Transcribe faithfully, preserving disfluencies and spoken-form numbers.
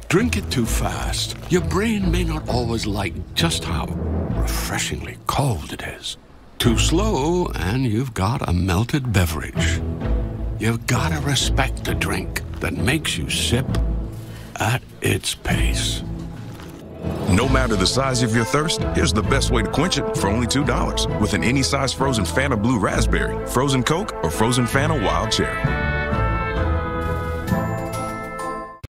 Drink it too fast. Your brain may not always like just how refreshingly cold it is. Too slow, and you've got a melted beverage. You've got to respect a drink that makes you sip at its pace. No matter the size of your thirst, here's the best way to quench it for only two dollars with an any size frozen Fanta Blue Raspberry, frozen Coke, or frozen Fanta Wild Cherry.